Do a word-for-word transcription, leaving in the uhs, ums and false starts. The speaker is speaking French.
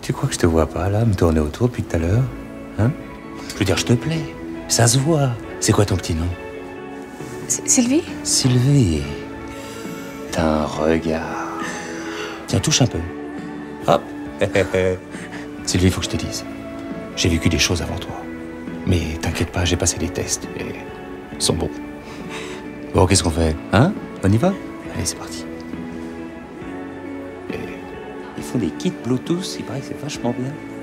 Tu crois que je te vois pas, là, me tourner autour depuis tout à l'heure? Hein? Je veux dire, je te plais. Ça se voit. C'est quoi ton petit nom? Sylvie? Sylvie. T'as un regard. Tiens, touche un peu. Hop. Sylvie, il faut que je te dise. J'ai vécu des choses avant toi. Mais t'inquiète pas, j'ai passé les tests et ils sont bons. Bon, qu'est-ce qu'on fait? Hein? On y va? Allez, c'est parti. Et ils font des kits Bluetooth, il paraît que c'est vachement bien.